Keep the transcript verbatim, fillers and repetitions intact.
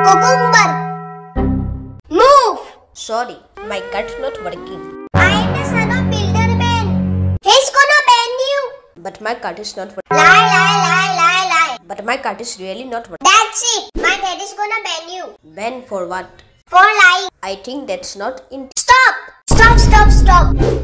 Cucumber. Move. Sorry, my cut not working. I am the son of Builder Man. He's gonna ban you. But my cut is not working. Lie, lie, lie, lie, lie. But my cut is really not working. That's it. My dad is gonna ban you. Ban for what? For lying. I think that's not in. Stop. Stop, stop, stop.